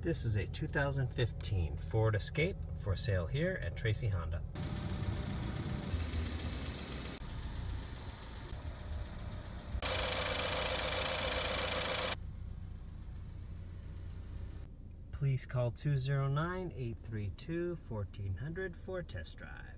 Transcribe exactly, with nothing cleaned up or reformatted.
This is a two thousand fifteen Ford Escape for sale here at Tracy Honda. Please call two zero nine, eight three two, one four zero zero for a test drive.